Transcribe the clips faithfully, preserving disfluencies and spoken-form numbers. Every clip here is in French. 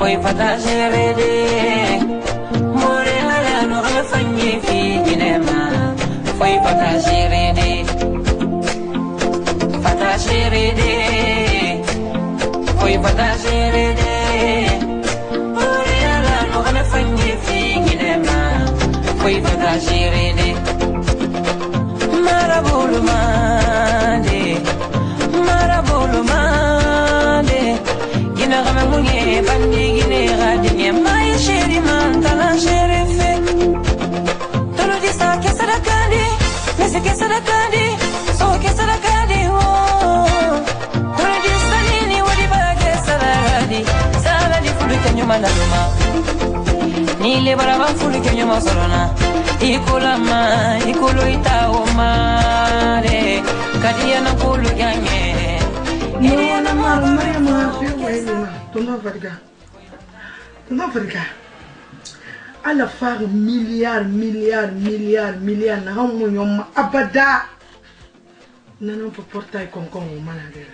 foi fata serede more ala no fanyi fi ginema foi fata serede fata serede foi fata serede more ala no fanyi fi ginema foi fata serede marabulu mande marabulu mande gina kama munye bandi gine gadinye mai sheri mantala sherefe tolo disa ke sadakandi nese ke sadakandi so ke sadakandi wo tolo disa nini wadi bage sadakandi sadakandi fulu kenyuma na luma nile baraba fulu kenyuma sorona ikula ma ikulu itawo mare kadia na kulu ganye no na maru mare ma fi wele tono verga tono verga ala far milliard milliard milliard milliard na hamu nyom abada nana po portai konkon o manade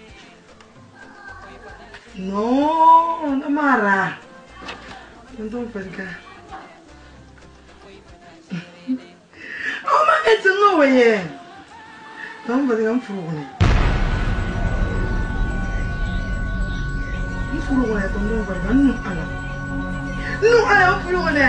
no na mara tono verga oh ma it's no way tono verga am furune fulu wala tondo verga no ala no ala fulu wala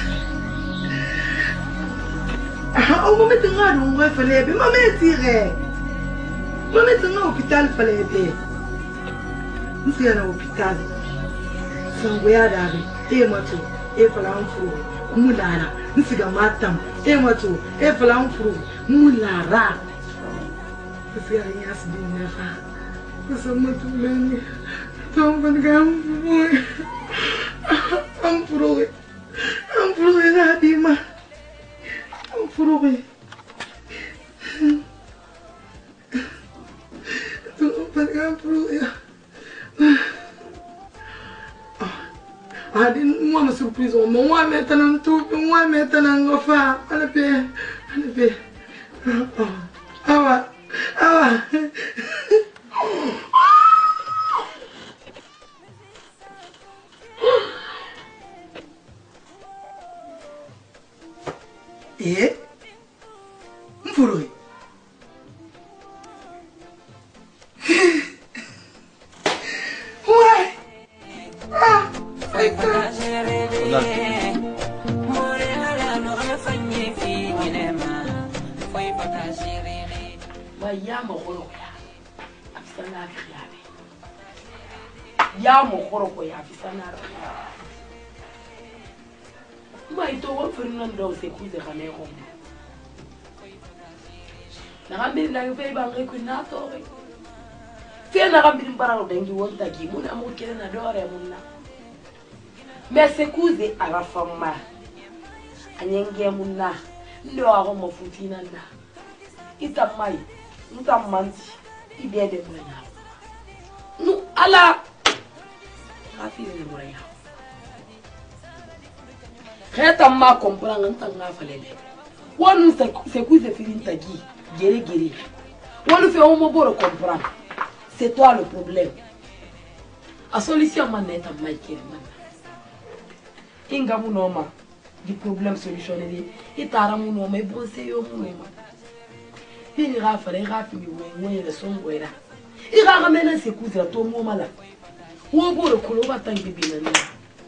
ah o mama tenga do ngwe falebe mama tire mama tenga hôpital falebe nsia na hôpital sango ya dabe e mato e fala fulu mulala nsiga matam e mato e fala fulu mulara nsia ya asbin nafa sama tu leni Tom Van I'm froe. I'm froe Radima. I'm froe. Tom Van froe. I didn't want a surprise on my metal to my metal and go far. I'll be, I'll be. Awa, awa. Eh? Mfuroi. Why? Ah, I can't. Ya mohoro ya afisana yabe ya mohoro ko ya afisana ma ito wo Fernando se kuze kana go na gambi na fe ba nge kunato fe na gambi mbara dengi wonta ki muna mo kele na dore munna me se kuze arafama anyenge munna ndo ago mafutina nda itamai ntamanti ibede mwana nu ala afi ni mwana kheta ma comprendre ntanga falebe wonu se se kuze filinta gi gere gere wonu fe omo boro comprendre c'est toi le problème a solution maneta Michael man inga munoma di problème solutionné itara munoma e bonse yo munoma il ira faire rapide oui le son voilà il ira ramener ses cousins tout le monde là ou bon le colo va t'en bébé nani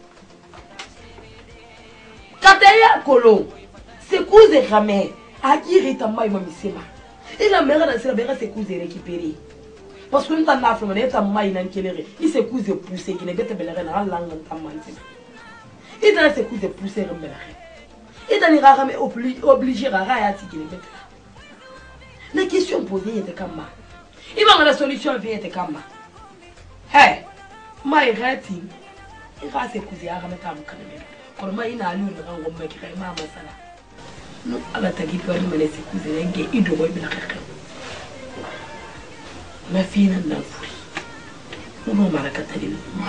kataya colo ses cousins ramène à qui rita mai mami sema il a mère dans ses bébés ses cousins récupérer parce que nous t'en a fait mais ta mai nan kelere il ses cousins pousser qui ne bête belere na langue ta manti il dans ses cousins pousser remela il dans ira ramener obligé à rayati qui ne bête. La question posée était comme ça. Il va la solution était comme ça. Hey, ma irati, il va se couser à remettre à mon canapé. Quand moi il a lu le rang au mec qui est ma masala. Non, à la tagi pour me laisser couser un gay, il doit bien la caca. Ma fille n'a pas voulu. Nous m'en m'a raconté le mot.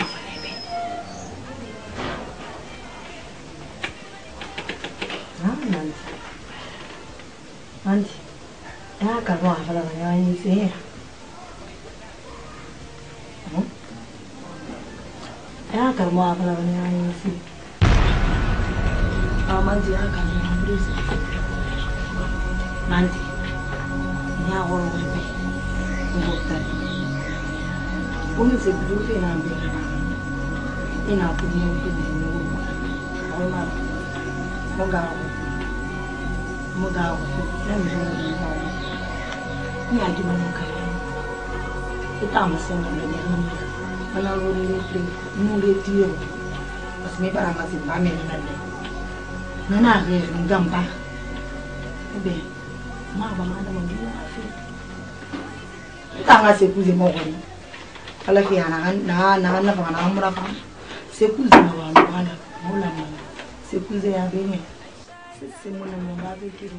Ah, Nancy. Nancy. Ah, kalau apa namanya ini sih? Ya karmo akala ni ay si. Aman dia kan habis. Nanti. Ya goro ni. Ngoktan. Bumi se blufe na mbe. Ina punya itu ni. Oh ma. Moga. Moga. Na mbe ni. Ni aji mana kai. Kita masih nak ni. Mana boleh ni, mula dia. Pas ni barang masih ramai nanti. Nana ni gambar. Oke, mak bang ada mandi apa? Kita nggak sekuzi mau kan? Kalau kita anak nah nah nah bang anak berapa? Sekuzi mau kan? Mana? Mula mana? Sekuzi yang ini. Semua nama babi kiri.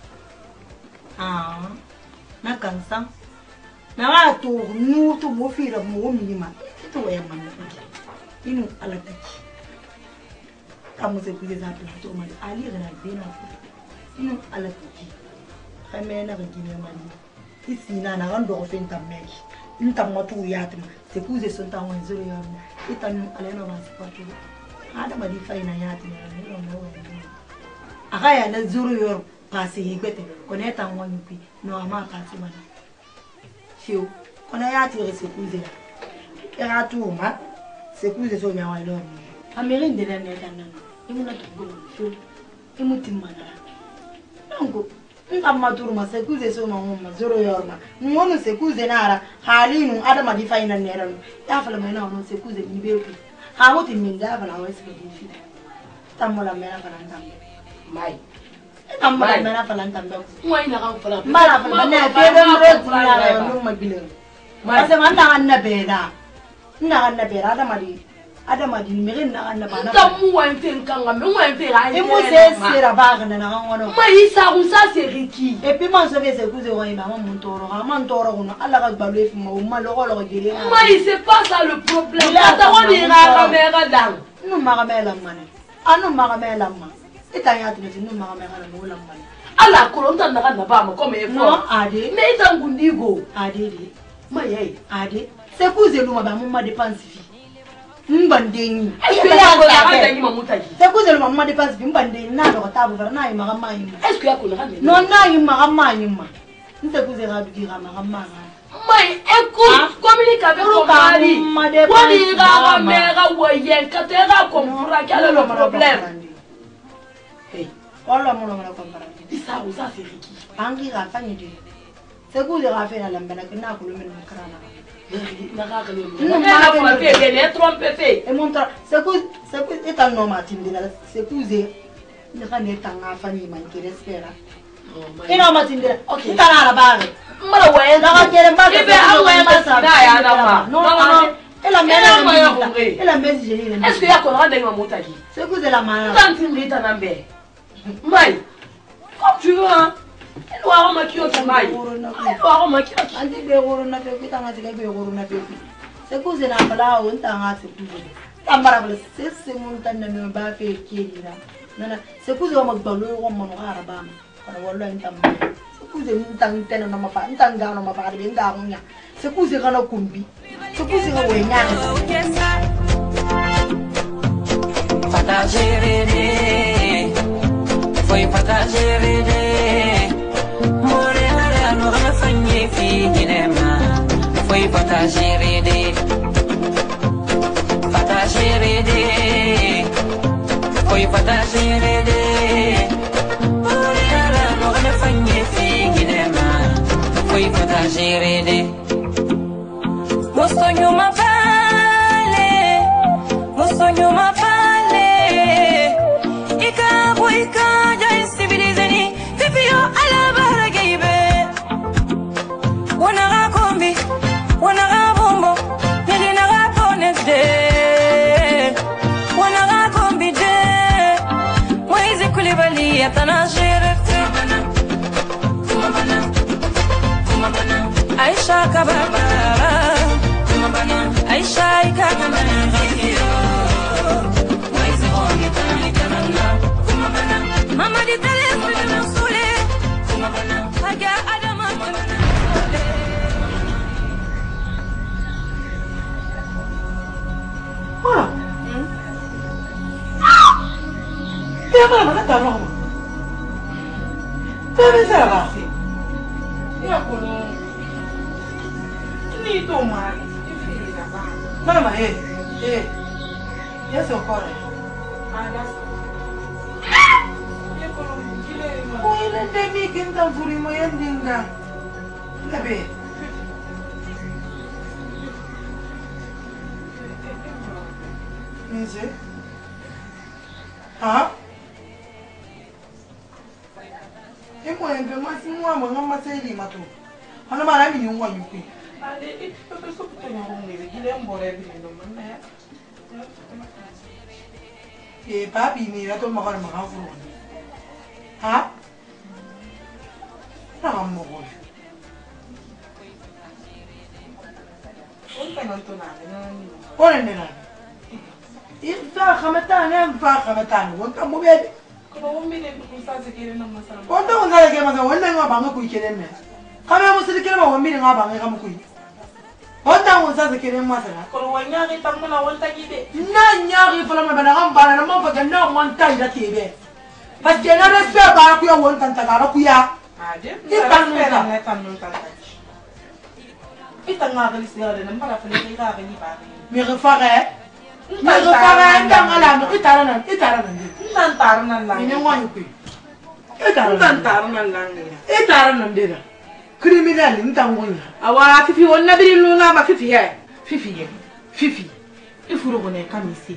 Ah, nak kansang. Nah tu nu tu mau fira mau minima. Itu yang mana? Ini alat lagi. Kamu sekuzi satu tu mana? Ali dengan bina. Ini alat lagi. Kami nak begini mana? Isi na na kan dua fentam lagi. Ini tamu tu ya tu. Sekuzi sontak orang zuri ya. Itu nu alena masih pakai. Ada madi fine ya tu. Ini orang orang. Agak ada zuri ya pasti ikut. Kone tamu orang pi. No ama pasti mana? Siu. Kone ya tu sekuzi. Era tu ma. Sekuzi so nyawa ilo. Amirin de nene kanan. Imu na tu go. Siu. Imu timana. Nungu. Ntamma turma sekuze so mama zoro yorma ngono sekuze nara halinu ada madi faina nera no ya fala mena no sekuze ni beku ha moti minda fala wesi di fi tamola mena fala ntambe mai tamola mena fala ntambe ngoi na kan fala mala fala na fere mre na no mabile mai se manda anna beda na anna beda ada madi ada madi mere na anna bana tamu wa nten kanga me wa nten ra e mo se sera ba kana na ngono mai sa unsa se riki e puis man so ve se kuze wa ina mon toro ha man toro kuno alla ga balwe fi mo ma lo lo gele mai c'est pas ça le problème ata woni ra ka me ga dang no ma ga me la mane anu ma ga me la ma ita ya tine no ma ga me ga no la mane alla ko ron tan na na ba ma ko me fo no ade me ita ngundigo ade de mai ai ade se kuze lu ma ba mo ma dépense fi mbandeni est-ce que ya ko la ga ni mamuta ji se kuze lu ma ma dépense fi mbandeni na do ta bu na yi ma ga ma yi est-ce que ya ko la ga no na yi ma ga ma yi ma nse kuze ga du ga ma ga ma mai écoute communique avec ton mari woni ga ga me ga woyen ka te ga comprendre quel est le problème hey wala mo na comprendre isa usa se riki angi ga fanye de se kuze ga fe na lamba na kana ko lu men karana non ma fa pe ne trompe fe e montra se ku se ku eta no ma tindina se kuze ne ka ne tanga fani man ke respera e no ma tindina okay tanga la bare mara wa e da ke ba ke be awa ma sa da ya da ma no no e la mena e la mesi je ni est-ce que ya ko ra de ma motaki se kuze la ma tant tindita nambe mai comme tu veux hein. Il doit avoir qui est mai. Il doit avoir qui est. Andi be goro na fe kita ngati be goro na fe. Se kuze na bala o nta ngati kuze. Tambara bala se se mun tan na me ba fe kidira. Nana se kuze o magbalo o mo no araba ma. Para wallo nta ma. Se kuze nta ntena na mafa nta ngano mafa be nga ngunya. Se kuze kana kumbi. Se kuze ga we nya. Fata jerede. Foi fata jerede. More hara no rafanye fi dinema foi fata jerede fata jerede foi fata jerede more hara no rafanye fi dinema foi fata jerede Mosonho ma vale Mosonho ma vale Ika boika ja civilizeni vivio ala Wana kombi, wana bombo, nili na ponete. Wana kombi de, waizi kulibali atana sherefte. Kumabana, kumabana, Aisha kababara, kumabana, Aisha ikakana hiyo. Waizi hongi tani tanana, kumabana, mama di telefoni na sule, kumabana, haga adama kumabana. mana mana ta no. Deve ser assim. E a colo? Ni to mai. Filha ba. Mama, eh. Eh. Ya se okora. Ah, das. E colo, kile. Oh, ele demi kinta furi mo yan dinga. Tabe. Nje. Ha? Emo embe masi mwa mo ngama seli mato. Ana mara mi ni nwa yuku. Ale, e to so puto na ngwe, kile mbore bi no manne. Eh, papi ni ya to mo kana ma furu. Ha? Na mo ko. On ta non to na, na. Ora nena. Ifa khamatana, ifa khamatana. Wonta mo bebe. Kono wombi ne ko sa se kire na masala. Wonta wonta ke masa wonta nga banga ku ikelen ne. Kame mo sili kele ma wombi nga banga ka mo ku. Wonta wonta se kele masala. Kono wanya ri tamuna wonta gide. Na nyari fala ma bana ngam bana na mo fa na wonta ida tebe. Parce que na respect ba ku ya wonta tagara ku ya. Ade. Itan nunta. Na tan nunta. Itan nga gali sira de na mbala fele ira ni ba. Mi refare. Mi refare ndangala no itara na itara na. Nan tar nan la. Ni ngwa yuku. Itara. Nan tar nan la ni. Itara na ndera. Criminal ntangonya. Awa fifi wonna biri luna ma fifi he. Fifi he. Fifi. Ifuro bone kamisi.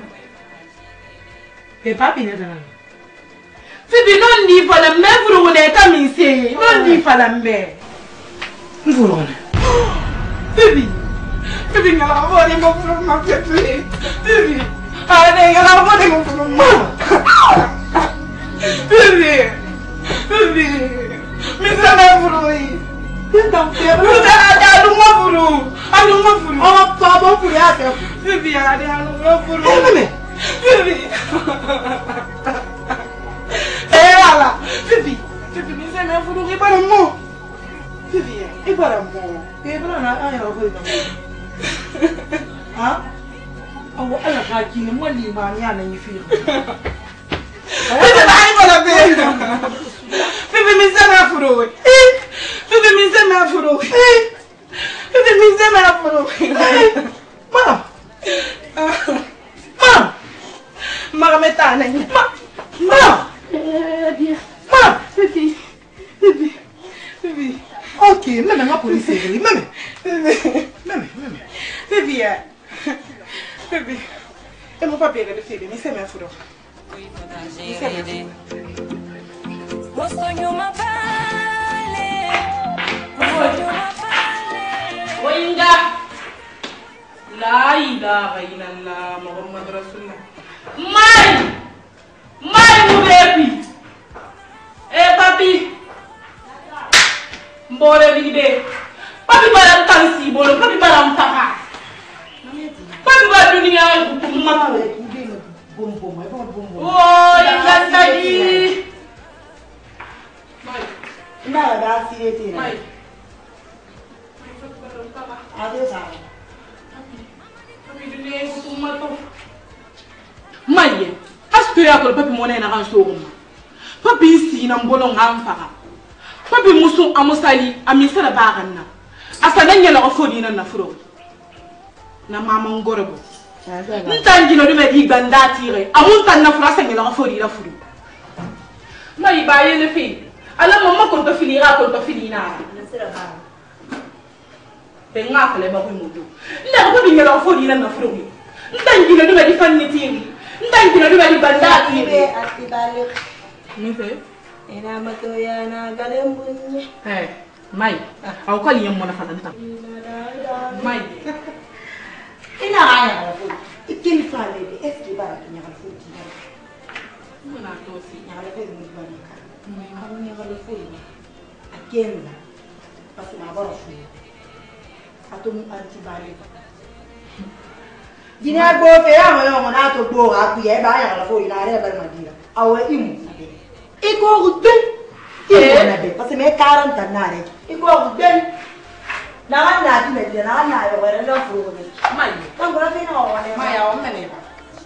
Pe papi ne dana. Fifi non di fala me furo bone kamisi. Non di fala me. Ngoro ne. Fifi. Fifi ngala vore mo furo ma fifi. Fifi. Ade ngala vore mo furo ma. Fifi. Fifi. Mi sana furo yi. Então, Mi sana da lu mo furo. Alu mo furo. oh, tá bom por essa. Fifi ade alu mo furo. Eh, meme. Fifi. Eh ala. Fifi. Fifi mi sana furo ki para mo. Fifi. E para mo. E para na ai ro ko. Ha? Oh, ala ka ki ne mo li ma ni ana yi fi. Fifi ai para be. Fifi mi sana furo. Eh. Fifi mi sana furo. Eh. Fifi mi sana furo. Mama. Mama. Mara metana ni. Mama. Eh bien. Mama. Fifi. Fifi. Fifi. Ok, meme nga police ri. Meme. Fifi. Meme, meme. Fifi. Fifi. E mo papi de Fifi, mi sana furo. Mi sana furo. Mosonho ma vale, mosonho ma vale. Oinga. La ilaha illallah Muhammad Rasulullah. Mai. Mai mu bebi. Eh papi. Mbore bide. Papi bara tansi bolo, papi bara mtaka. Papi bara dunia kumatu. Bom bom, ai bom bom. Oh, ingandadi. Mai. Nada da sirete. Mai. Ade sa. Papi dunia kumatu. Mai. Astu ya ko papi mona na kan so uma. Papi si na mbolo ngamfaka. Papi musu amusali amisala baganna. Asana nyela ofodi na nafuro. Na mama ngorobo. Ntangi no dum di ganda tire. Amun tan na fura sanyela ofodi la furu. Mai baye le fi. Ala mama ko to filira ko to filina. Pe nga fele ba ko mudu. Nda ko bi nyela ofodi na nafuro. Ntangi no dum di fanni tiri. Ntangi no dum di ganda tire. Mi fe? Ina mato ya na galembunye. Eh, mai. Au kwali yammo na falanta. Mai. Ina aya la fu. Ikin fale de eski bara kinya la fu ki. Muna to si. Nya la fu ni bara ka. Kamu nya la fu ni. Akenda. Pasi ma bara fu. Atum antibali. Dina go fe ya mo yo mo na to go aku ye ba ya la fu ina re bar madira. Awe imu. Iko ruden. Iko na be parce me quarante na re. Iko ruden. Na na ti me na na yo wera na fu ni. Mai. Tango la fina wa ne. Mai ya o mene ba.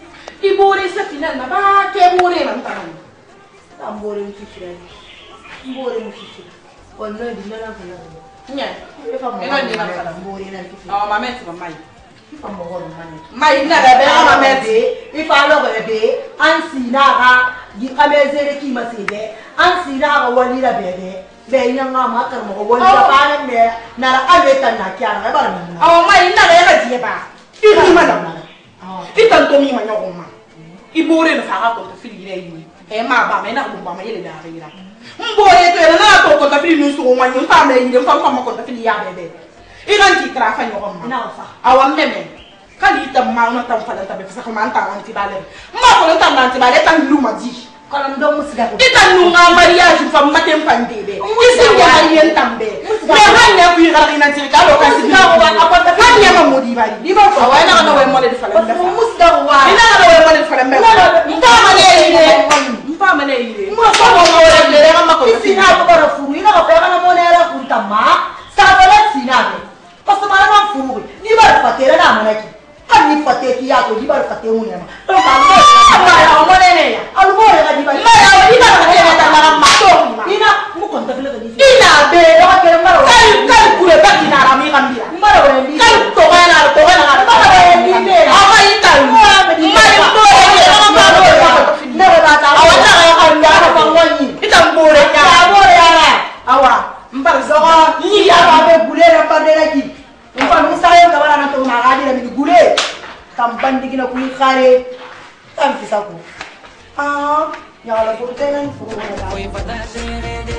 ibore sa final na ba ke bore man tan ta bore mu fikira bore mu fikira wannan dinna na fana nya e fa mo ina dinna fana bore na fikira ah mamet ba mai fa mo go mane mai na da be mamet e fa lo be be an sina ga gi kamezere ki masede an sina ga wali la be be be ina nga ma kar mo wali la ba ne na ra ave tan na kya na ba na ah mai na da ga je ba iri ma da itan to mi ma nyago ma ibore na fa ko to fili ne yi e ma ba mai na ko ba mai le da ira mbore to na to ko to fili nu so ma nyu ta me yi fa fa ma ko to fili ya be be iran ki tra fa nyago ma na fa awam meme kali tam ma na tam fa da tabe fa ma ta anti bale ma ko na tam anti bale tan lu ma di kalam do musga ko itan nu nga mariage fa matem pande be isi ya yen tambe me han ne ku yara ina ti ka lo ka si musga wa apata kan ya ma modi bari di ba fa wa na na we mo le fa la ko musga wa ina na we mo le fa la mbe mpa ma ne ide mpa ma ne ide mo fa mo mo le le ga ma ko sina ko bara furu ina ko pega na mo ne ra kunta ma sa bala sina be pasto mara ma furu ni ba fatera na manaki ani fateki yako di ba fate mu ne ma to ka mo ma ya mo ne ne ya alu mo ga di ba ma ya di ba ka ya ta na ma to ina mu kon ta fele ga di ina be o ka mara kai kai kure ba ki na ra mi kan bira mara wa ndi kai to ga na to ga na mara wa ndi be ama ita ma to ya ma to na ba ta awa na ga kan ya ba fa woni ita mbore ya ya mo ya ra awa mbar zo ni ya ba be gule na ba de la ki mpa musa yo ka bana na to na ga di la mi gule kam bandi gina ku khare kam fi sako ah ya la ko tenen furu na Foi para serede.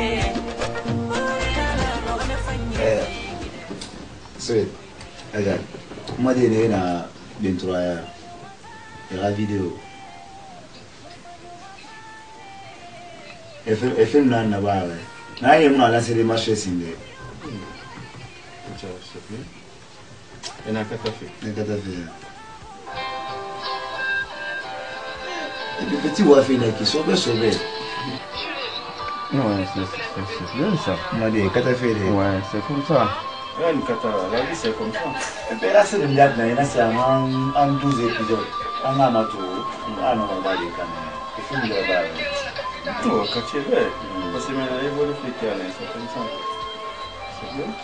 Eh, c'est, regarde, moi j'ai na vingt-trois heures, et la vidéo, et film, et film là na ba ouais, na yé mon la série marché sinde. S'il te plaît. Et n'a qu'à fait. Ne qu'à fait. Et puis petit voix fait qui sauve sauver. Ouais, c'est bien ça. Moi dit qu'à fait. Ouais, c'est comme ça. Ouais, la vie c'est comme ça. Et puis là c'est le milliard là, c'est en en douze épisodes. En amato, en on va les caméras. Et film là bas. Oh, quand tu es vrai. Parce que maintenant il faut le faire, c'est comme ça. C'est bien.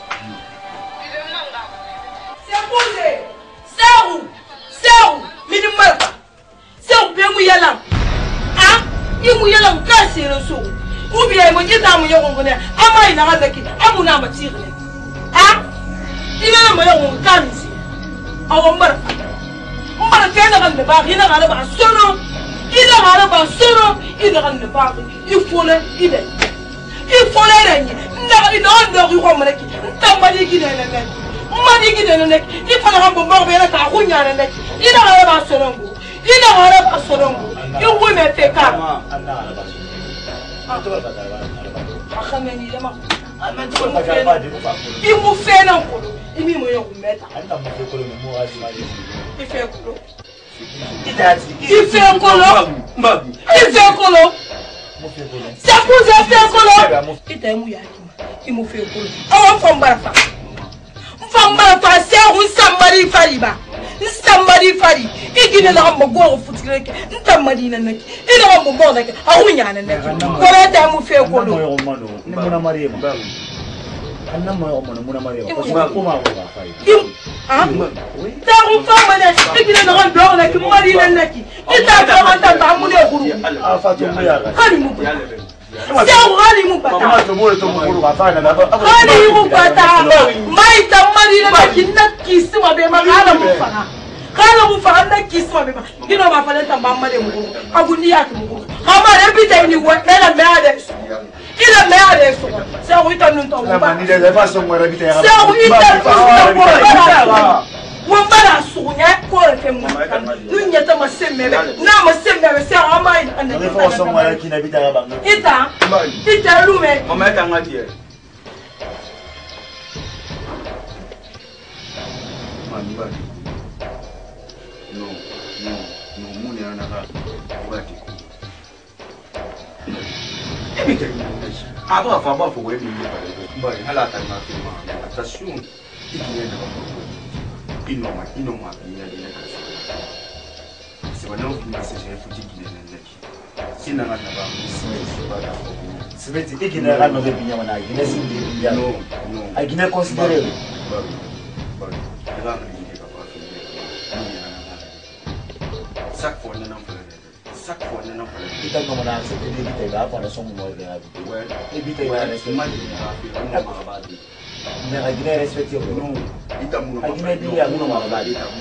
Seru, seru, minimal. Seru be mu yalam. Ah, imu yalam ka sere so. Ubi ay mo kita mu yogo ngone. Ama ina ga zaki, amu na matire. Ah, ina na mo yogo kanisi. Awo mbar. Mbar ke na kan ba, ina ga ba sono. Ina ga ba sono, ina ga ba. Il faut le ide. Il faut le renyi. Na ina ndo ko mo leki. Ntambali ki na na. Madi ki de nek i fana ha bomba be na ka kunya nek ina ga ba sorongo ina ga ba sorongo i wo me te ka akhameni le ma ama ti mo fe i mo fe na ko i mi mo yo ku meta i fe ko Itati. i fe ko lo Mbabu. i fe ko lo sa ku ze fe ko lo ita mu ya ki i mo fe ko lo awan fam barfa famba fa seru samari fariba samari fari igine na mo go futireke ntamari na naki ina mo bo naki awunya na naki ko ta mu fe ko lo Ni muna Mariam. Anna mo mo muna Mariam. Ko ma ko ba fai. ah ta ko famba na igine na do naki mari na naki ita ta ma ta ba mu ne guru Ah fatu mu ya ga. kali mu seru kali mu bata Kama to mo to mo guru ba fai na ba. kali mu bata mai tamari na naki nakisi ma be ma kala mu fana kala mu fana nakisi ma be ma ino ma fana tamba ma de mu aguni ya ku mu ama repita ni wa na me ade ila me ade so se o ita nun to Na ba mani de fa so mo rabita ya. se o ita so mo ba wo bara so nya ko re mu nun nya ta ma semme be na ma semme be se o ma ina Ne fa so mo ra kina bita ya ba. ita ita lume Mama ta ngati e. Man ba. No, no, no muni ana ka. Bati. Aba fa ba fo we mi ba. Ba hala ta ma fi ma. Attention. Ikine na ba. Inoma, inoma, ina ina ka. c'est pas non qui m'a séché foutu qui est si n'a pas Smith et qui n'a pas de bien à Guinée, c'est non, non, à Guinée considéré. Chaque fois, on a un peu. Chaque fois, on a un peu. Il y a un moment où on a là pendant son moment de la vie. Et puis, il y a un moment où mais à Guinée, respecté. Non, à Guinée, il y a un moment où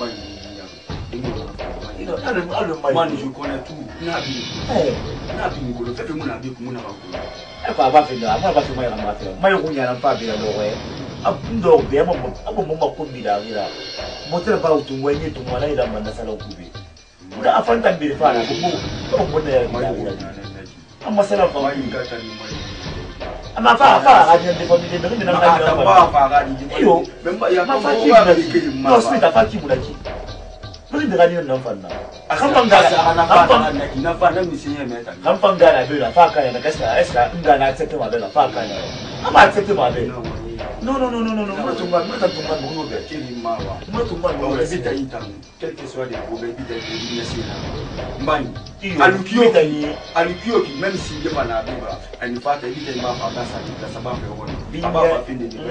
moi, je connais tout. Nabi. Nabi, nous le fait mon avis comme on a pas. Eh, pas pas fait là, moi pas fait moi la mafia. Moi, on y a pas bien l'oreille. Ah, ndo bien moi, ah bon moi comme bila bila. Moteur pas où tu vois ni tu vois là il a mandé ça l'occuper. On a afin de bien faire, bon, bon bon là. Ah, moi ça là pas. Ah, ma fa fa radio de famille de mais na pas pas fa radio. Yo, même pas il y a ma pas fa qui m'a. Non, c'est ta fa qui m'a dit. Bari de radio na fa na. Kampangala na fa na fa na misinya meta. Kampangala be la fa ka na kasa esa ngana accepte ma be la fa ka na. Ama accepte ma be. Non, non, non, non, non, non, moi, tu vas, moi, tu vas, moi, tu vas, moi, tu vas, moi, tu vas, quel que soit les problèmes, tu vas, tu vas, Alukio, Alukio, qui même si il y a pas la Bible, elle ne va pas éviter de faire ça, ça va faire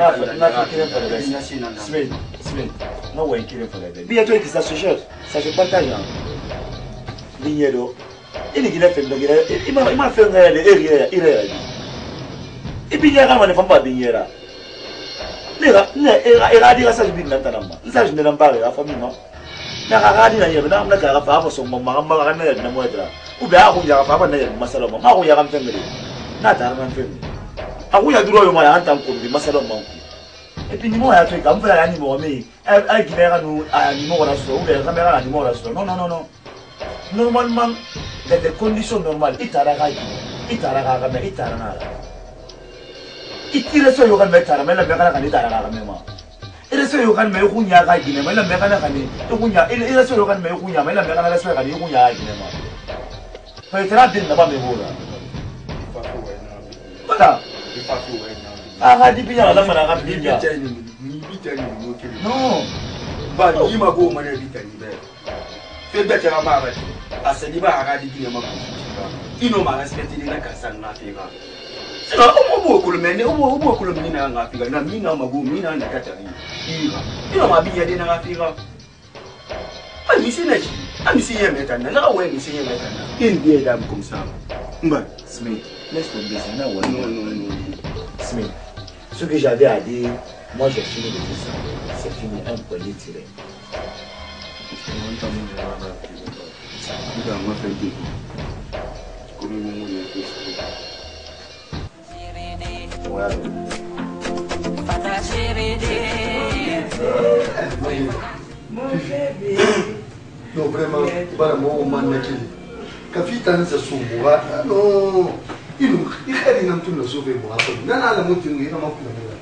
une Smith, Smith, non, ouais, qui est pour la bête. Bien, toi, qui ça se cherche, ça se partage. Vignedo, il est fait, il m'a fait un air, il est. Et puis, il y a un enfant pas vignéra. Nega, nega, era di rasa bin nan tanama. Nsa jinde nan bare afa mi ma. Na ga di na yebe na amna ga fa afa so ma ma ma ga na na mo edra. U be a ku ya fa ba na yebe masalo ma. Ma ku ya ga mfemele. Na ta ran mfemele. A ku ya duro yo ma ya antam ko bi masalo ma ku. E pi ni mo ya to ka mfa ya ni mo me. A gi na nu a ni mo ra so u be ga me ga ni mo ra so. Non non non non. Normalement dans des conditions normales, itara ga itara ga me itara na. Il so yogan metara mela megana kan itara ga mema il so yogan me kunya ga gine mela megana kan kunya il so yogan me kunya mela megana la so ga ni kunya gine ma fa itara din na ba me bola bala aga di binya la mana ga binya ni bitani no kiri no ba ni ma go ma ne bitani be fe be tara ma ba asali ba aga di gine ma ko ino ma respecte ni na kasan na fe ga Omo ko lumene omo omo ko lumene na ngafika na mina magu mina na katari ira ino mabiya de na ngafika ami sinaji ami siye metana na we mi siye metana in die dam comme ça mba Smith laisse tomber ça na ouais non non non Smith ce que j'avais à dire moi j'ai fini de tout ça c'est fini un poignet tiré on t'a mis là là ça il va me faire des comme mon est non, vraiment, pas mon man qui Kafitan se soumura. Non, il nous il a dit non, tu ne sauves moi. Non, non, la montée, il n'a pas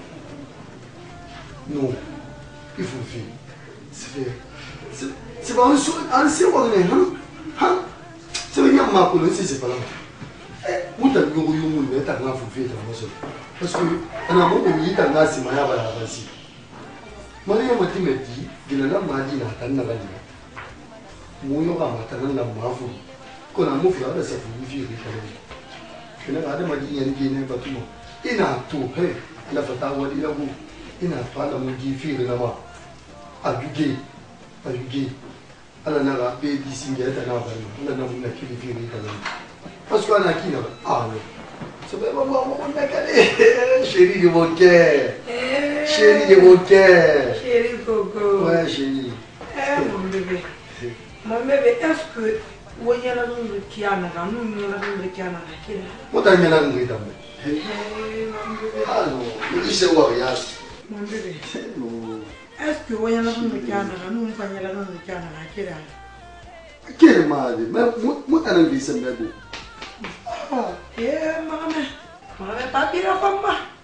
non, il faut faire. C'est pas un sou, un séjour, hein? C'est bien, ma couleur, c'est pas là. Muta nyungu yungu neta nga fufeta moso parce que ana mo ko yita nga sima ya bala basi Maria matimeti gina na madi na tanna bali mo yo ga matana na mafu ko na mo fi ada sa fu fi ri ka ni kina ga da madi yan gi ne batumo ina to he la fata wadi la go ina fala mo gi fi ri na ma ajuge ajuge ala na ga be di singa ta na bali ala na mo na ki fi ri ka ni parce qu'on a qui là? Ah non. C'est pas moi, on a calé. Chérie de mon cœur. Chérie de mon cœur. Chérie Coco. Ouais, chérie. Eh, mon bébé. Mon bébé, est-ce que vous avez la langue qui a la langue, nous la langue qui a la langue? Moi, t'as mis la langue dans Eh, mon bébé. ah non, mais il sait voir, regarde. Mon bébé. Non. Est-ce que vous avez la langue qui a la langue, nous la langue qui a la langue? Quel mal, mais moi, t'as langue, c'est bien beau. Ah, eh, maman, maman, pas bien la femme.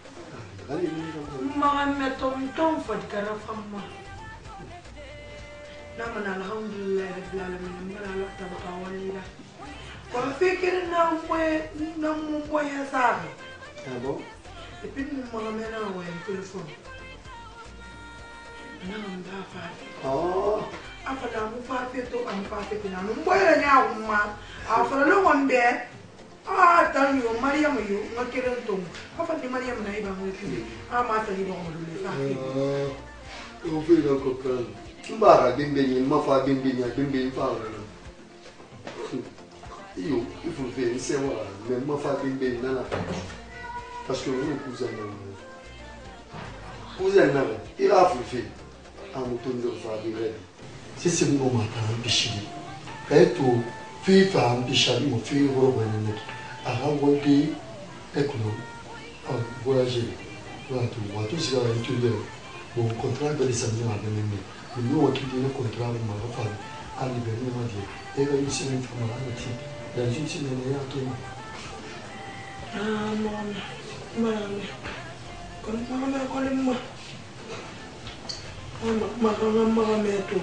Maman, ton ton faut que la femme. Non, mais alhamdulillah, la la la la la tabaka walila. Quand fait que na mwe na mwe ya sabe. Ah bon? Et puis nous maman na ouais téléphone. Na mba fa. Oh, afala mu fa fe to am fa fe na mu boye nya umma afala lo wonde ah tan yo Mariam yo ngakeren to afala ni Mariam na iba mu ti ah ma ta ni do mo le fa fe o fe do ko kan mbara bimbe ni ma fa bimbe ni bimbe fa na io il faut faire c'est moi mais ma fa bimbe na na parce que vous cousin cousin na il a fait un mouton de fa bimbe si c'est mon matin bichi et tout FIFA ambishali mo fi ro wani ara wodi ekono ah voyager wato wato siga en tulle bon contrat de samedi à demain mais nous qui dit le contrat ma va faire à libérer ma vie et là ici une femme là ti la justice n'est rien tout ah mon mon kon ma ma ko le mo ma ma ma ma me to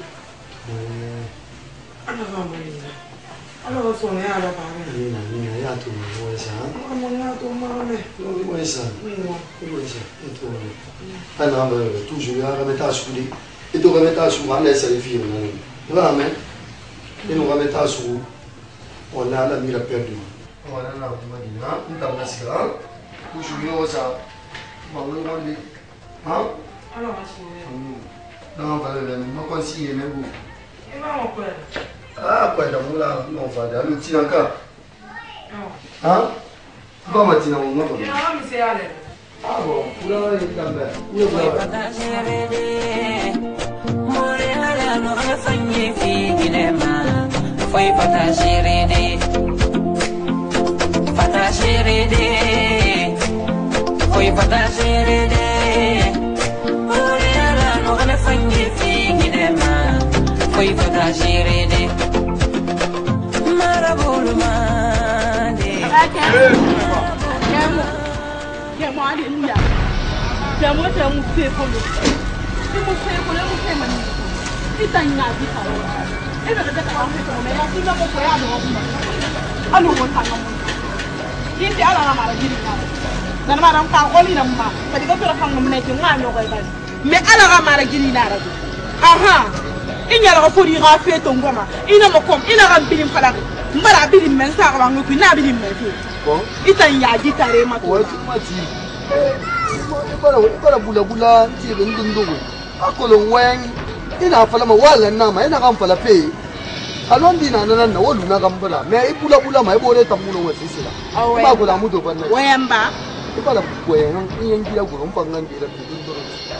ana ga ma ni alors son est à la parole ni na ni na ya to mo esa mo ya to ma me no mo esa mo esa to ana ba toujours ya remettre à souder et to remettre à souder on laisse les filles on va mais et nous remettre à souder on a la mira perdu on a la ma dina on t'a mascara toujours yo ça ba on on dit hein alors son non va le me conseiller même vous et va on peut ah quoi d'amour là non va d'aller le petit encore hein va maintenant on va il a mis c'est aller ah bon pour là il est là où Chiamo alleluia. Chiamo te un secolo. Un secolo, un secolo. Ti tagna di fare. E non è che la me la fino a poi a dopo. Allora fanno. Chi ti ha la mala di ricaro. Non ma non fa oli na ma. Perché dopo la fanno me che ma no vai vai. Me ala ga mara giri na ra. Aha. Inya la fo di ga fe to ngoma. Ina mo kom, ina ga bilim fala. Mbara bilim men sa ga ngo ku na bilim men fi. Bon. Itan ya di tare ma to. Wa ti ma ti. Ibara ibara bula bula ti ben dundugo. Akolo wen ina fala ma wala na ma ina kan fala pe. Alon dina nan na wolu na kan bula. Me ibula bula ma ibole tamuno wa sisila. Ba go la mudo ban na. Wemba. Ibara wen yin gida go ron fangan de la dundugo.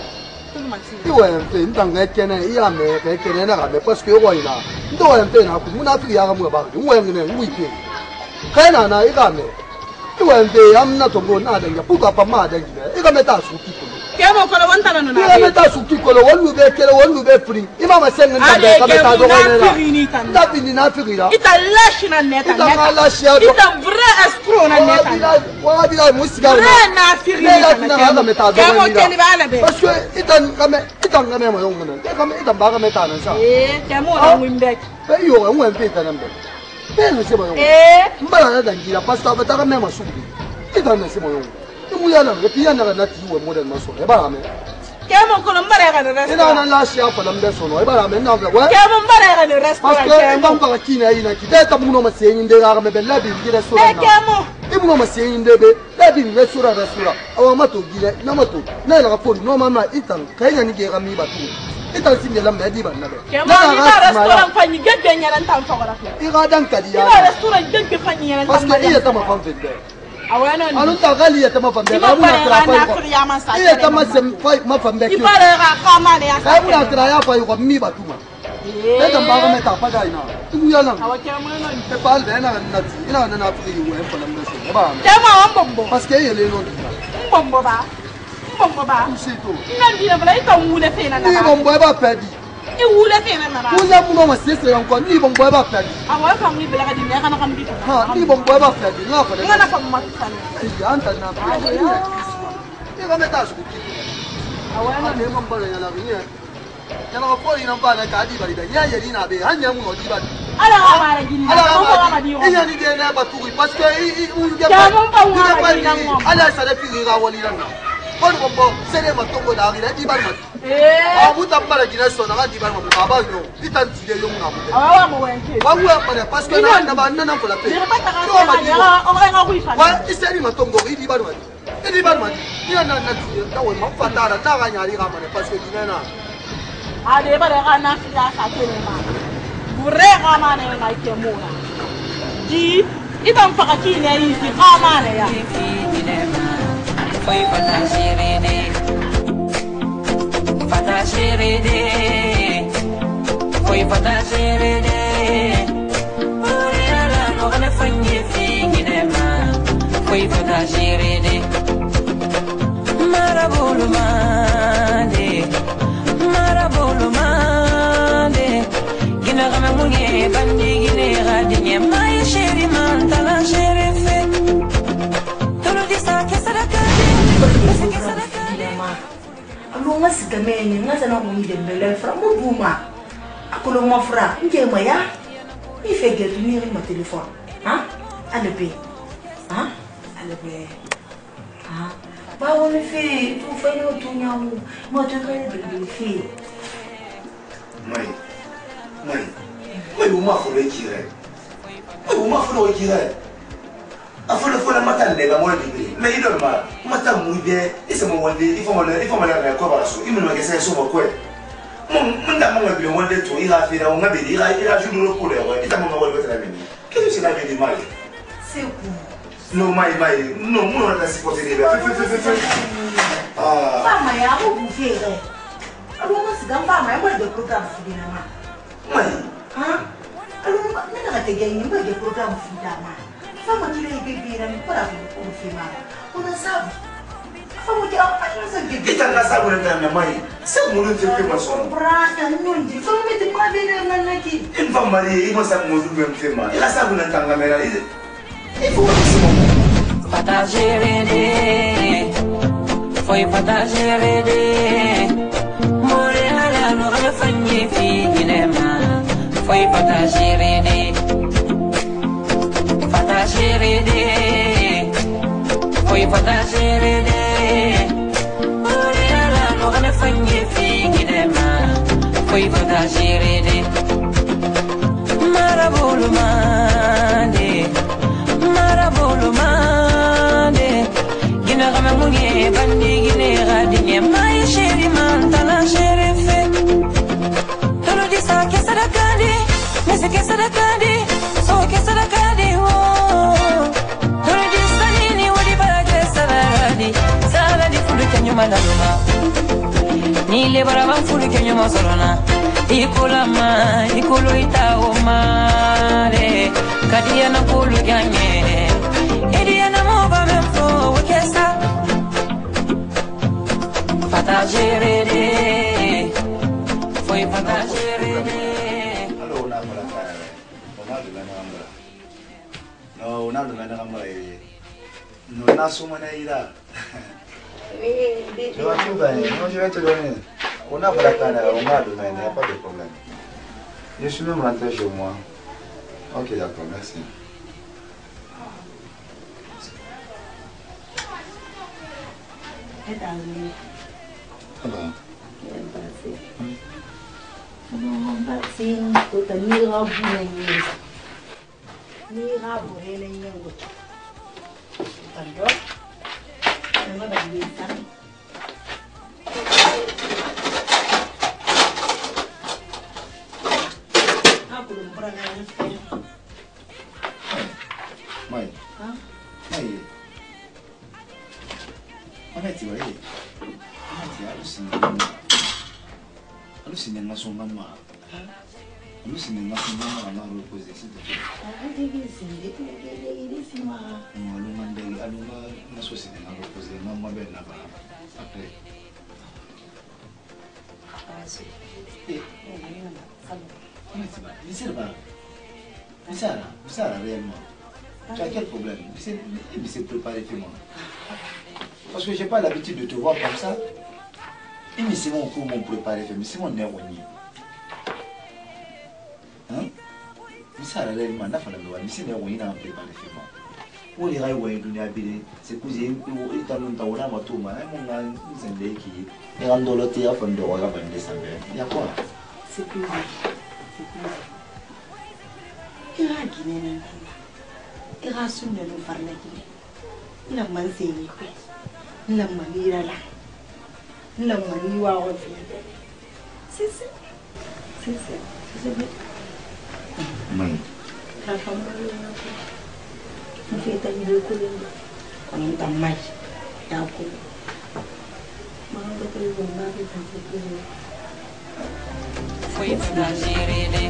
Iwa mpe ntanga kene iya me ke kene na me parce que wa ila. Ndo wa mpe na ku muna fi ya ga mu ba. Nwe ngene ngui pe. Kana na iga me. Iwa mpe amna tongo na da ya puka pa ma da gida. Iga meta su kiko. Kemo kono wanta na na. Iga meta su kiko lo wonu be kele wonu be free. Ima ma sen nda be ka meta do na. Da bini na fi gira. Ita lash na neta. Ita lash ya. Ita vrai escroc na neta. Wa bila musiga. Vrai na fi gira. Na meta do na. Kemo kele bala be. Parce que ita ngame ita ngame ma yong na. Ita ita ba ga meta na sa. Eh, kemo na wimbe. Pe yo ngwe mpe ta na mbe. Pelo se moyo. Eh, mbala na dangira pastor bataka mema subi. Ida na se moyo. Imu yana ngepiya na na tiwe modern maso. E ba me. Kemo kono mbara ga na restaurant. Ina na la shia fa lambe sono. E ba me na ga wa. Kemo mbara ga na restaurant. Parce que mbamba ka kina ina kideta muno masenyi ndega ga me bella bi ngi restaurant. Eh kemo. Imu no masenyi ndebe. La bi restaurant restaurant. Awa mato gile na mato. Na la ko no mama itan kainya ni ge ga mi batu. Ita singe lambe di ban na be. Kemo ni na restaurant fanyi gebe nyara ntam fagora. Ira dan kadiya. Ina restaurant gebe fanyi nyara ntam. Parce que iya tama fam fende. Awena ni. Anu ta gali ya tama fam be. Amu na tra fa. Iya tama sem fa ma fam be. Ibara ga kama ne ya. Amu na tra ya fa ko mi batuma. Eh. Eda mbaga meta pa dai na. Imu ya lang. Awa kemo no ni. Te pal be na na ti. Ina na na fi yo en fa lambe so. E ba me. Kemo ambombo. Parce que yele no. Mbombo ba. Mbombo ba. Usito. Nandi na bala ita wule fe na na. Ni bombo e ba pedi. I wule fe na na. Kuza muno ma sese yanko ni bombo e ba pedi. Awa fa mi bela ga di ne kana kam bi. Ha, ni bombo e ba pedi. Na fa de. Ngana fa ma tsana. Ai anta na fa. Ni ga meta su ki. Awa na ne bombo ya la ni. Yana ko ko ina ba na ka di bari da. Ya yeri na be hanya mu no di ba. Ala ga mara gini. Ala ga mara di. Ina ni de na ba tu parce que i u ge ba. Ala sa de fi ga wali na. Ko bombo sere ma tongo da ri di ba ma. Ah, vous t'avez pas la Guinée, on a dit, bah, mon papa, non. Il t'a dit, il y a un homme. Ah, ouais, ouais, ouais, parce que là, on a un an pour la paix. Ouais, il s'est dit, ma tombe, il dit, bah, il dit, bah, il y a un an, il m'a fait ta, ta, ta, ta, parce que Guinée, là. Ah, des balles, on a fait ça, c'est le mal. Vous ramenez un item, moi. Dis, il va me faire qui n'est ici, ramenez. Foi fata shirede, fata shirede, foi fata shirede. Uri ala no ne fanyi fingi nema, foi fata shirede. Marabulu mande, marabulu mande. Gina kame munye bandi gine radinye mai shiri mantala shirife. Tolo di sa kesaraka. Alo nga sigamene nga sana ngumide mbele fra mubuma akolo mafra ngema ya ifeke tuniri ma telefone ha alebe ha alebe ha ba woni fi tu fa no tunyawu mo to kale bebe fi mai mai mai uma khole kire mai uma khole kire afole fole mata lega mo bibi mais il ma mata muide ise mo wonde il faut mo il faut mo la ko ba so imi no ke se so mo ko mon nda mo ngabi wonde to ira fira o ngabi ira ira judo lo ko le wa ita mo ngwa betela mini que c'est la vie du mal c'est cool no mai mai no mo na si pote de ba ah fama ya ko bu fere alo nga sigam fama ya mo de program fudina ma mai ha alo nga na ka te ga ni mo de program fudina ma fama kile ibibira mpora kumfima una sabu fama ki apa sa gibi kita na sabu na mai sa mo lu te pe so brata nundi fama me te ma bene na naki in fa mari i mo sa mo lu be mfema ila sabu na tanga mera i i fu Fata shirede, foi fata shirede. More hala no me fanyi fi ginema, foi fata shirede. Fata shirede, foi fata shirede. More hala no me fanyi fi ginema, foi fata shirede. Marabulu mande, marabulu mande. Gina kame munye bandi gine radinye mai sheri mantala sherife. Tolo di sa kesa da kandi, mese kesa da kandi, so kesa da kandi wo. Tolo di sa nini wadi bara kesa da radi, sala di fulu kenyo malaluma. Nile bara ban fulu kenyo masolona. Ikola ma, ikolo ita o mare, kadia na kulu ganye. Idia na moba memfo wekesa. Fata shirede, foi fata shirede. Hello, una mala cara. Oma de la ngambra. No, una de la ngambra. No na suma na ira. Je vais tout gagner. Non, je vais te donner. On a pas la canne, on m'a donné, il n'y a pas de problème. Je suis même rentré chez moi. Ok, d'accord, merci. et allez Ah bon? non ba sin to ta ni ra bu ni ni ra bu re le nyango tando na ba ni ta Mai. Hah? Mai. Mana ti ba ye? Mana ti alu sini. Alu sini ngaso mama. Alu sini ngaso mama na reposer s'il te plaît. Ah, dégage, c'est dégage, ma. Non, alu mandeli, alu ngaso sini na reposer, mama ben na ba. Après. Ah, c'est. Eh, comment tu vas? Monsieur Bara. Bissara, Bissara réellement. Tu as quel problème? Il s'est préparé chez moi. Parce que j'ai pas l'habitude de te voir comme ça. Et mais c'est mon coup, mon préparé, mais c'est mon néronie. Hein? Bissara réellement, n'a pas la loi, mais c'est néronie, n'a pas préparé chez moi. o le gai wai dunia bile se kuzi o ita non ta ora matuma ai mo nga nzende ki e andolo ti a fondo wa ga bande sambe ya kwa se kuzi se kuzi ira gine na ira sunne no farla gine ina manse ni ko ina manira la ina mani wa wa fi si si si si si mai ta family Mfita ndio kule kuna mtu maji ya kule mambo kwa hivyo mbali tanzania foi fugazirede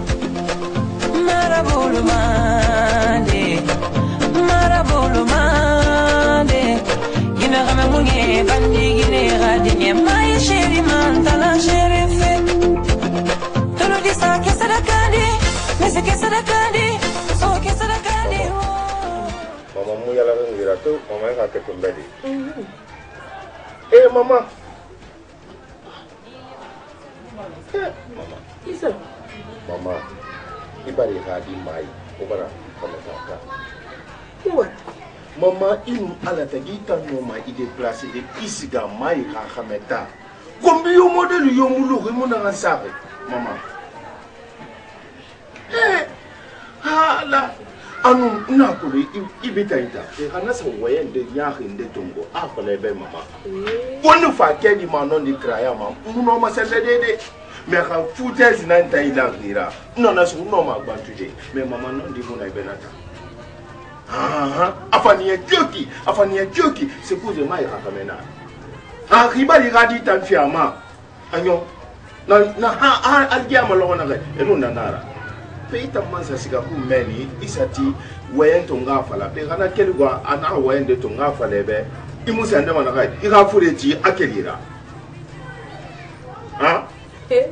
marabolo mande marabolo mande ina kama munge bandi gine radinye mai sheri mantala sherefe tolo disa ke sadakandi mese ke sadakandi so ke sadakandi mama mu yala ngira tu mama ka ke tumbedi eh mama eh mama isa mama ibari hadi mai obara kama ka kuwa mama inu ala tagita no mai ide place de isiga mai ha khameta kombi yo modelu yo mulu ko mona ngasabe mama eh hala anu na ko ibita ita e kana so wayende nyahinde tongo afale be mama wonu fa kedi ma non di kraya ma muno ma sele dede me ka footage nan ta ila gira no na so no ma gbantuje me mama non di mona benata ah afani ya joki afani ya joki se pose mai ka kamena ah ribali gadi tan fiama anyo na na ha algia ma lo na ga enu na nara peita mansa siga ku meni isati wayen tonga fala pe kana kelgwa ana wayen de tonga fala be imusa ndama na kai iga fureti akelira ha eh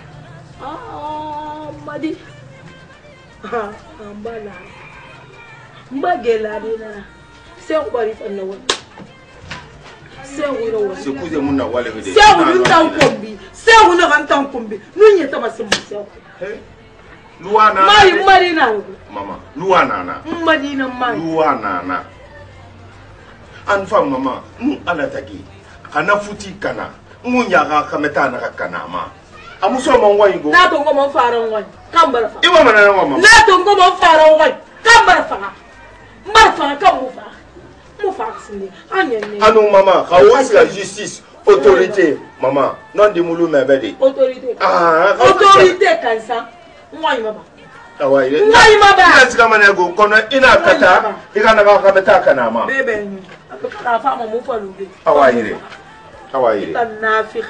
ah madi ha ambala mbagela dina se ngwari fanna wa se ngwiro wa se kuze munna wale de se ngwiro tan kombi se ngwiro kan tan kombi nunye tabasimu se eh Luana mai marina mama Luana na marina mai Luana na anfa mama nu ala taki kana futi kana ngunya ga kameta na kana ma amuso mo ngwa yigo na to ngomo fara ngwa kambara fa iwa mana na mama na to ngomo fara ngwa kambara fa mar fa ka mu fa mu fa sini anyene anu mama ka wasi la justice autorité mama non di mulu mebede autorité ah autorité kansa ngwa yima ba awa ile ngwa yima ba ina tsika mana go kono ina kata ikana ga kameta kana ma bebe ni akaka fa mo mu fa lunde awa ile awa ile tan nafir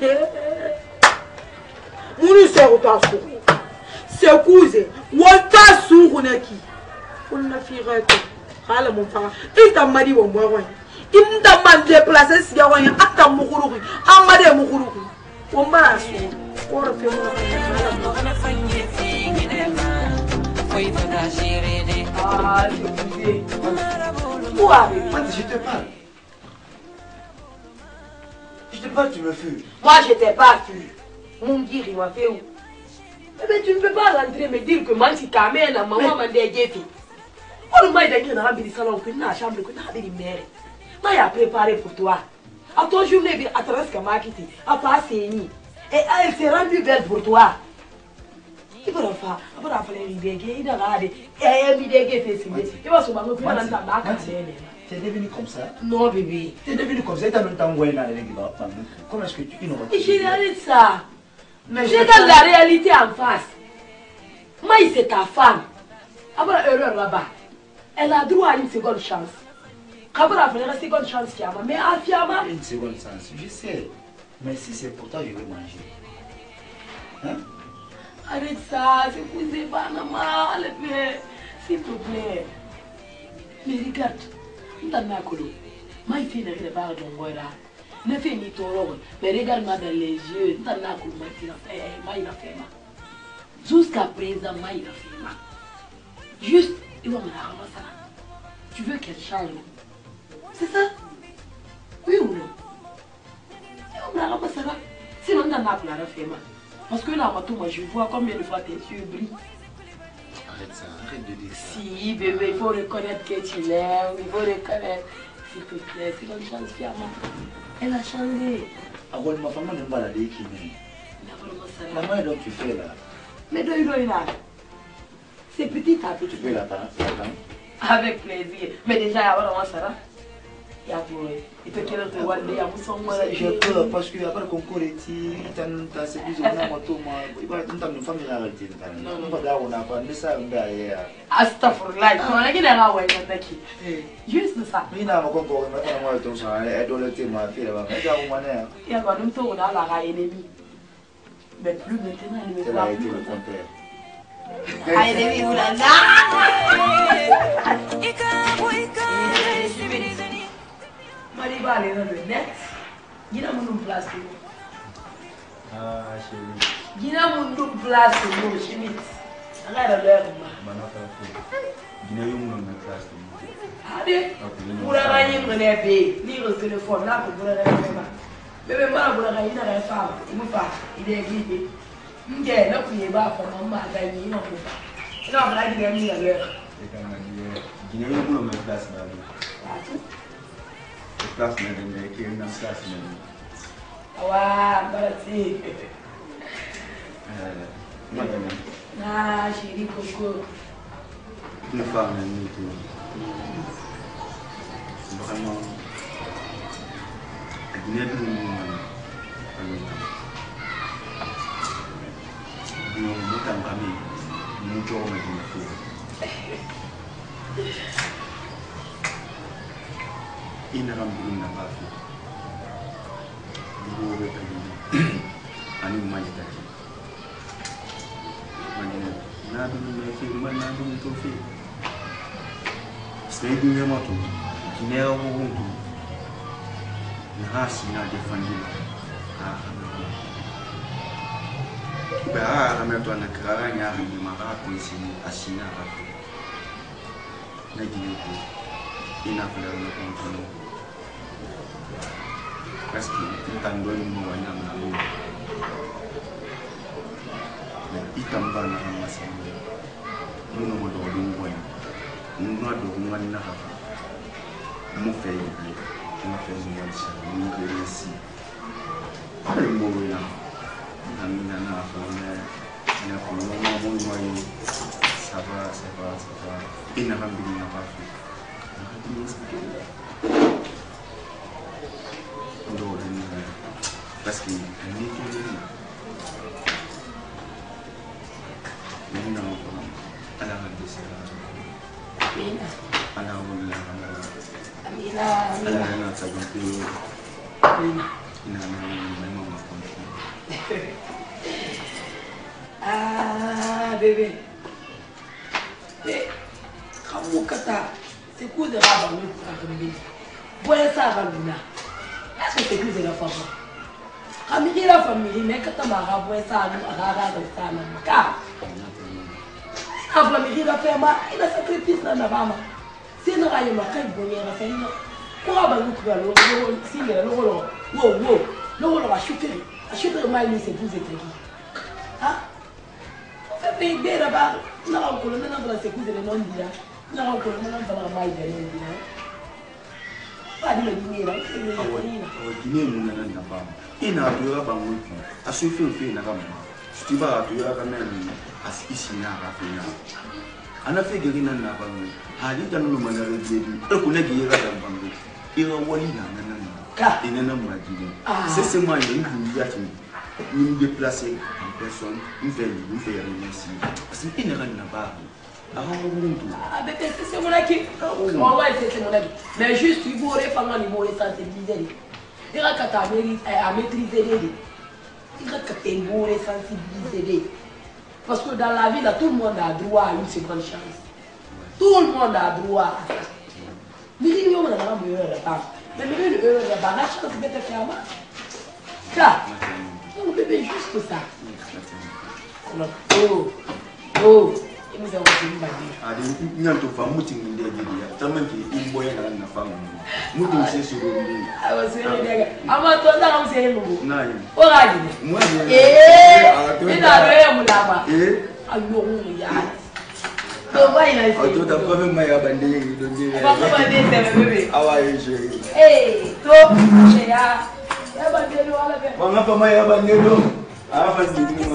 munu se utasu se kuze wata sugunaki kunna firate hala mun fa ita mari wo mwa imda man déplacer si ya wanya ata mukuruki amade mukuruki wo mara su ora fe mo ana fanye fingine foi fugazirede ah je disais quoi je te parle je te parle tu me fuis moi je t'ai pas vu mon dire il m'a fait où eh ben tu ne peux pas rentrer me dire que man si kamé na maman mande jefi on m'a dit que na rabbi salon que na chambre que na rabbi mère mais a préparé pour toi à ton journée bien à travers ma quitté à passer ni et elle s'est rendue belle pour toi il va faire il va faire les bébés il va regarder et il bébé fait signe il va se battre pour dans ta bac t'es devenu comme ça non bébé t'es devenu comme ça t'as longtemps ouais là les gars comment est-ce que tu innove je regarde ça mais je regarde la réalité en face moi c'est ta femme après erreur là-bas elle a droit à une seconde chance. Quand elle a une seconde chance, mais à Fiama. Une seconde chance, je sais. Mais si c'est pour toi, je vais manger. Hein? Arrête ça, c'est pour ces mal, s'il te plaît. Mais regarde, dans ma colo, ma fille ne regarde pas ton goïra. Ne fais ni ton rôle, mais regarde-moi dans les yeux. Dans ma colo, ma fille a fait mal. Jusqu'à présent, ma fille a fait mal. Juste. Il va me la ramasser. Tu veux qu'elle change? C'est ça? Oui ou non? Il va me la ramasser. Sinon, on n'a pas la faire mal. Parce que là, moi, je vois combien de fois tes yeux brillent. Arrête ça, arrête de dire ça. Si, bébé, il faut reconnaître que tu l'aimes, il faut reconnaître. S'il te plaît, c'est comme chance fièrement. Elle a changé. Ah ouais, ma femme n'est pas là, qui est. La main, donc tu fais là. Mais d'où il là? C'est petit à petit. Tu fais là, attends. Avec plaisir. Mais déjà, il y a vraiment ça. Il y a pour eux. Il peut qu'il y ait un roi de l'amousson. J'ai peur parce que après le concours, il y a une sécurité. Il y a une famille à arrêter. Non, non, là, on n'a pas de ça derrière. Astagfirullah. Non, on a qu'il y a un roi juste ça. Il y a un concours, maintenant, moi, tout ça. Elle doit le témoin, elle va faire. Il y a un homme qui a la ennemi. Mais plus maintenant, il ne va plus. Aïe, les vous la Mariba, elle est dans le net. Il y a mon place. Ah, chérie. Il y a mon place. Chimite. Regarde l'heure. Il y a une place. Allez, pour la rayer, vous l'avez lire le téléphone là pour vous le réveiller. Bébé, moi, vous le réveillez dans la femme. Il ne pas. Il est vide. Il est là pour y avoir pour maman à gagner. Il n'a pas de gagner à l'heure. Il y a une place. Place même, qui est une place même. Ah, merci. Madame. Ah, chérie Coco. Une femme, une tout. Vraiment. Il y a une nous sommes amis. Nous sommes amis. Ina rambu ina bafi. Dubu be kali. Ani majita. Mani na du me fi man na du to fi. Sai du me moto. Kine o hundu. Na hasi na defandi. Ah. Ba ha me to na kara nya ni mara ko sini asina ba. Na gine ko. Ina kula na kontono. Parce que tout en donne mon voyant na l'eau. Mais il tombe dans la masse. Nous nous devons nous voir. Nous nous devons nous voir na hafa. Nous fait ici. Nous fait nous voir ça. Nous devons ici. Allez moi là. Amina na hafa na na ko mo mo mo mo ça va ça va ça va. Ina rambi na hafa. Parce que nous n'avons pas à la rentrée. À la rentrée. À la rentrée. Ah, bébé. Mais, comment kata, c'est quoi de rabat nous pour arriver? Voilà ça, Ramina. Est-ce que c'est plus de la femme? Amiri la famille, mais quand tu m'as raboué ça, nous avons dit ça, nous car la famille la fait mal, il a sacrifice dans la femme. Si nous avons un bonheur, c'est une. Pourquoi nous avons si le rôle, wow, wow, le rôle va chuter, à chuter mal, c'est vous êtes qui? Hein? On fait payer bien là-bas, nous avons coloné dans la sécurité de non dire, nous avons coloné dans la maille de non dire. Pas de dîner là, c'est le dîner, nous n'avons pas. Il n'a pas de banque. À ce fait, il n'a pas de tu vas à tu as quand même à ce qu'il n'a pas fait. On a fait guérir dans la banque. A dit dans le monde de Dieu, le collègue il est dans la banque. Il a volé là, il n'a pas dit. C'est seulement une bouillette. Nous déplacer en personne, nous faisons, nous faisons ici. Parce qu'il n'a pas. Ah, mais c'est mon équipe. Moi, ouais, c'est mon équipe. Mais juste, il faut faire un niveau de sensibiliser. Il y a qu'à maîtriser les dés. Il y a qu'à niveau de sensibiliser. Parce que dans la vie, là, tout le monde a droit à une seconde chance. Tout le monde a droit à ça. Mais il y a un heure de temps. Mais il y a une heure de temps. La chance de te faire mal. Car, on bébé juste pour ça. Oh, oh. Nous avons une bague. Nous avons fait un meeting de Dieu. Tellement qu'il y a un boy dans la femme. Nous avons fait ce que nous avons fait. Ah, c'est vrai. Ah, mais toi, tu as fait un nouveau. Non. Oh, regarde. Moi, eh, il a fait un moulama. Eh, ah, non, il y a. Tu t'as pas fait ma bandée. Pas bandée, c'est bébé. Ah ouais, je. Eh, toi, j'ai ya. Ya bandé, voilà bien. On n'a pas ma bandée. Ah, vas-y, dis-moi.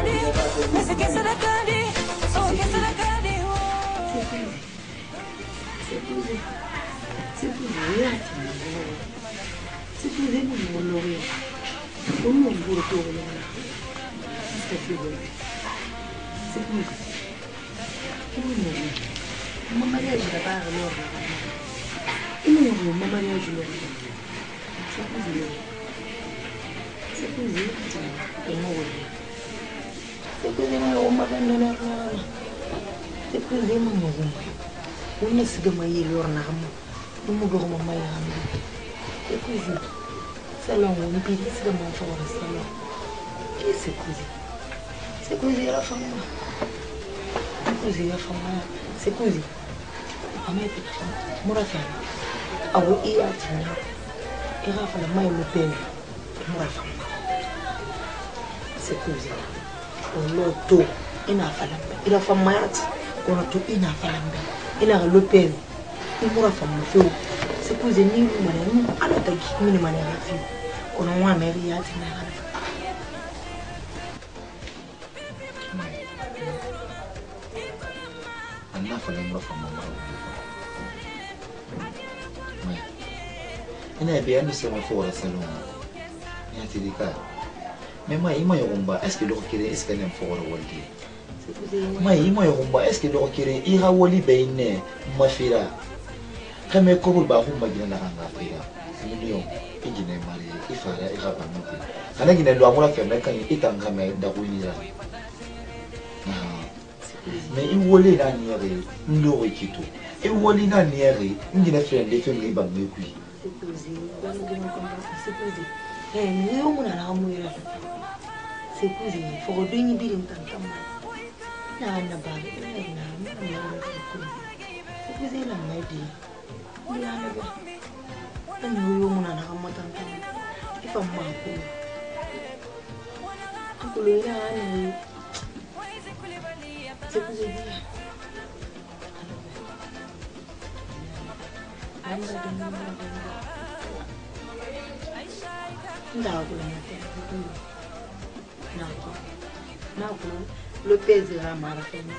Una sigama yelor na mo. Mo go mo mai ha. E così. Salon un po' di sigama fora salon. E c'est così. C'est così la fama. Così la fama. C'est così. A me pe fama. Mura fa. Awo iya tina. E ra fa la mai mo pe. Mura fama. C'est così. On lo to ina fa la. Ira fama ya. On to ina fa la. Ina ga lopel imura famu feo se kuze ni mwana ni ala ta kimi ni mwana ya fi ona wa meri ya tina ga anna fa na mura famu ma ina be ando se ma fora salon ya tidika mais moi il m'a yomba est-ce que le kire est-ce que n'aime fora waldi ma ima yomba est-ce que le kire ira wali beine mafira kame ko ba hu magina na hanga fira million injine mari ifara ira bamuti kana gina lo amura fe kan itanga me da kuira mais il wole na niere ndo kito e wole na niere injine fe de fe ngi ba ngui eh ni yo muna na amura c'est così faut doni bilim tantam na na ba na na c'est così la mai di ya na ba ni yo muna na amata tantam ifa ma ko ko le na ni c'est così anda dona ndago na te Nako, nako, Lopez era marafanya.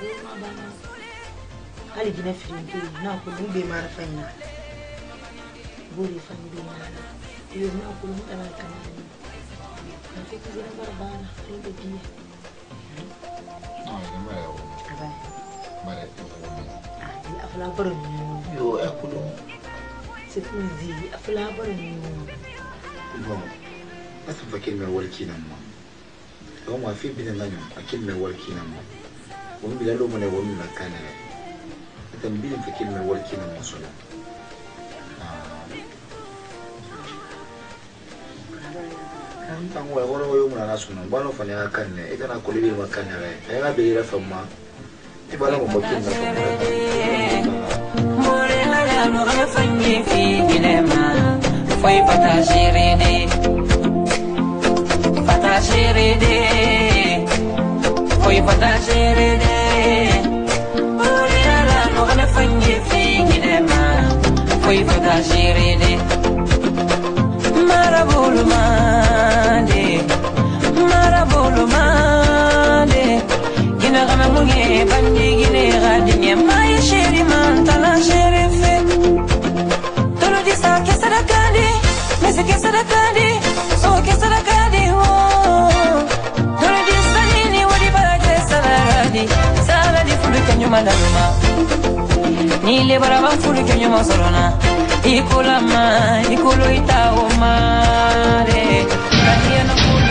Ali jina filimbi, nako nube marafanya. Buri fanya bina. Iyo nako nube marafanya. Nafiki zina barabara, nube dia. Ah, ni mara o. Vai. Mara tu o. Ah, afla baro ni. Yo, akulo. C'est kuzi, afla baro ni. Bon. Asa fakir me walki nan ma. Don wa fi bin nan akil me walki nan ma. Won bi lalo mona won na kana. Atan bin fakir me walki nan masula. Ah. An tan wa woro yo mona na sunu. Bano fa ne kan ne. Ita na kolibi ma kan ne. Ai ga be ra fa ma. Ti bala mo bakin na fa. More la la no ga fanyi fi dilema. Foi pata shirede. Pata shirede. Foi pata shirede. More la la no ga fanyi fi dilema. Foi pata shirede. Marabulu mande. Marabulu mande. Gina ga munge bandi gine ga dinya mai shiri man tala shiri fe. Tolo di sa ke sadakandi. Mese ke sadakandi. So ke sadakandi oh. Tolo di sanini wadi bara ke sadakandi. Sadakandi fulu kenyuma daluma. Nile bara ba fulu kenyuma sorona. Ikola ma, ikolo ita o mare. Kania na fulu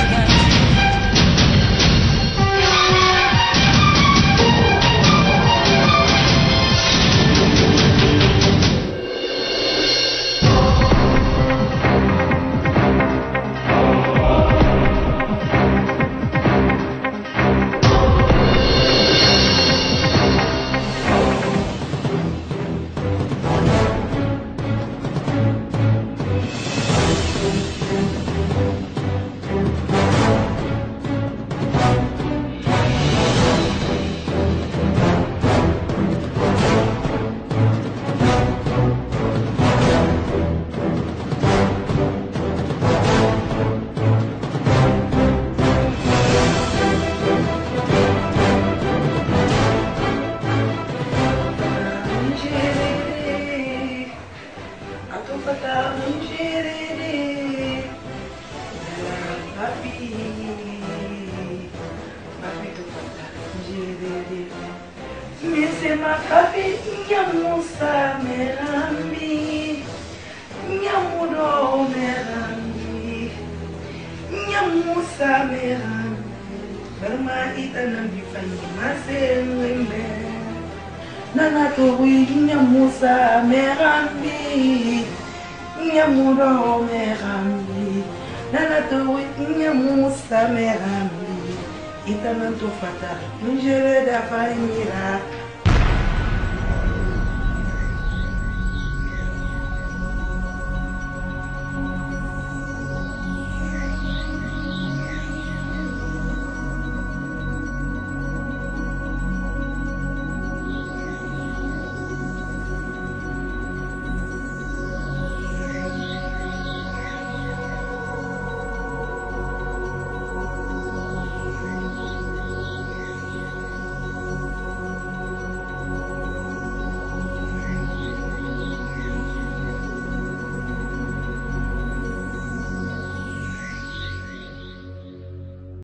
papi nyamusa merambi nyamudo merambi nyamusa merambi berma itana bifanyi masembe nana towi nyamusa merambi nyamudo merambi nana towi nyamusa merambi itana tofata njere da faimira